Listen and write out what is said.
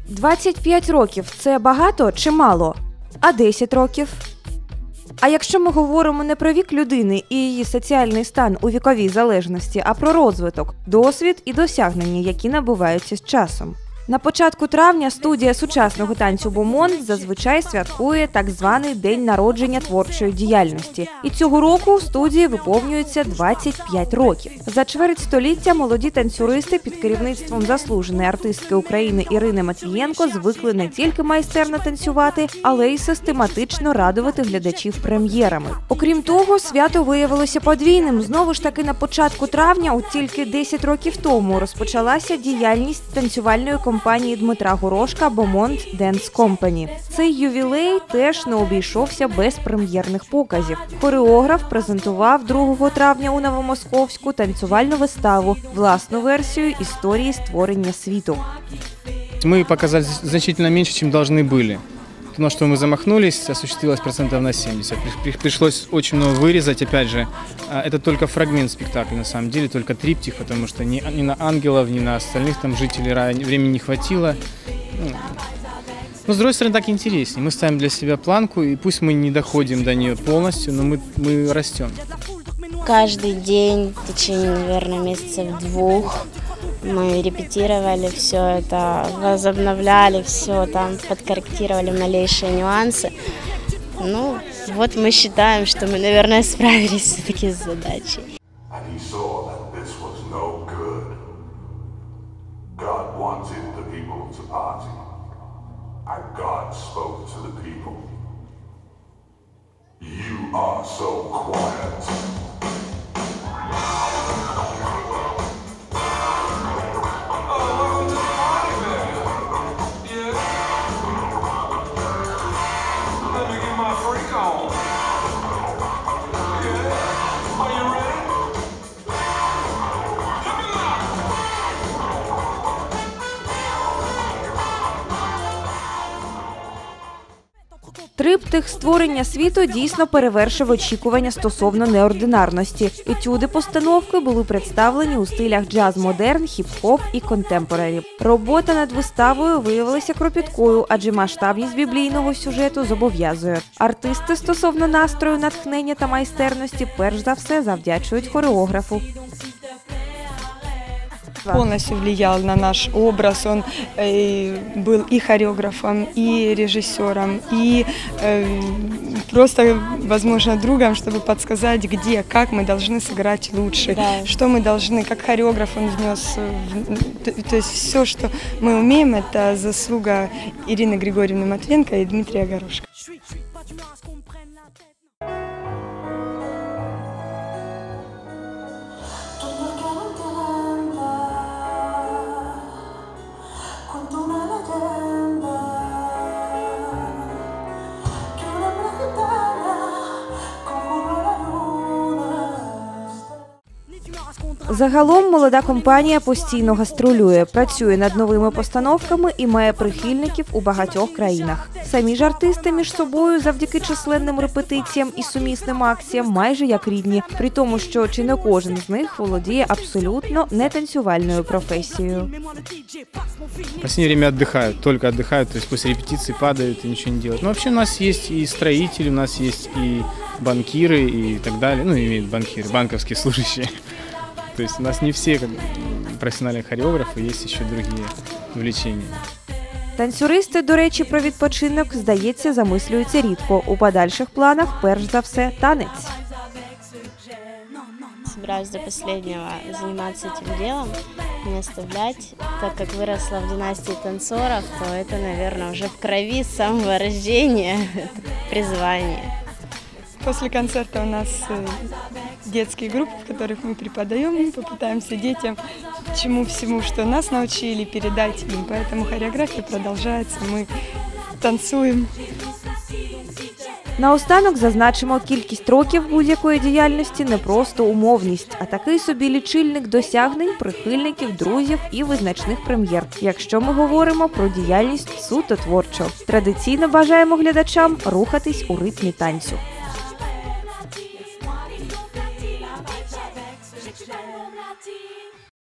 25 років – це багато чи мало? А 10 років? А якщо ми говоримо не про вік людини і її соціальний стан у віковій залежності, а про розвиток, досвід і досягнення, які набуваються з часом. На початку травня студія сучасного танцю «Бомонд» зазвичай святкує так званий День народження творчої діяльності. І цього року у студії виповнюється 25 років. За чверть століття молоді танцюристи під керівництвом заслуженої артистки України Ірини Матвієнко звикли не тільки майстерно танцювати, але й систематично радувати глядачів прем'єрами. Окрім того, свято виявилося подвійним. Знову ж таки, на початку травня, от тільки 10 років тому, розпочалася діяльність танцювальної компанії Дмитра Горошка «Бомонд Денс Компані». Цей ювілей теж не обійшовся без прем'єрних показів. Хореограф презентував 2 травня у Новомосковську танцювальну виставу, власну версію історії створення світу. Мы показали значительно меньше, чем должны были. То, на что мы замахнулись, осуществилось процентов на 70. Пришлось очень много вырезать, опять же. Это только фрагмент спектакля, на самом деле, только триптих, потому что ни на ангелов, ни на остальных там жителей рая времени не хватило. Но, с другой стороны, так интереснее. Мы ставим для себя планку, и пусть мы не доходим до нее полностью, но мы растем. Каждый день, в течение, наверное, месяцев 2, мы репетировали все это, возобновляли все, там подкорректировали малейшие нюансы. Ну, вот мы считаем, что мы, наверное, справились все-таки с задачей. Триптих створення світу дійсно перевершив очікування стосовно неординарності. Етюди постановки були представлені у стилях джаз-модерн, хіп-хоп і контемпорарі. Робота над виставою виявилася кропіткою, адже масштабність біблійного сюжету зобов'язує. Артисти стосовно настрою, натхнення та майстерності перш за все завдячують хореографу. Полностью влиял на наш образ, он был и хореографом, и режиссером, и просто, возможно, другом, чтобы подсказать, где, как мы должны сыграть лучше, да. Что мы должны, как хореограф он внес, то есть все, что мы умеем, это заслуга Ирины Григорьевны Матвиенко и Дмитрия Горошка. Загалом молода компанія постійно гастролює, працює над новими постановками і має прихильників у багатьох країнах. Самі ж артисти між собою завдяки численним репетиціям і сумісним акціям майже як рідні, при тому, що чи не кожен з них володіє абсолютно нетанцювальною професією. В последнее время отдыхают, только отдыхают, то есть после репетиции падают и ничего не делают. Но вообще у нас есть и строители, у нас есть и банкиры и так далее, ну, имеют банкиры, банковские служащие. То есть у нас не все как профессиональные хореографы, есть еще другие увлечения. Танцюристи, до речі, про відпочинок, здається, замислюються рідко. У подальших планах, перш за все, танець. Собираюсь до последнего заниматься этим делом, не оставлять. Так как выросла в династии танцоров, то это, наверное, уже в крови с самого рождения, призвание. После концерта у нас детские группы, в которых мы преподаем, мы попытаемся детям чему всему, что нас научили, передать им. Поэтому хореография продолжается, мы танцуем. Наостанок зазначимо, кількість років будь-якої діяльності не просто умовність, а такий собі лічильник досягнень, прихильників, друзів і визначних прем'єр, якщо ми говоримо про діяльність суто творчу. Традиційно бажаємо глядачам рухатись у ритмі танцю.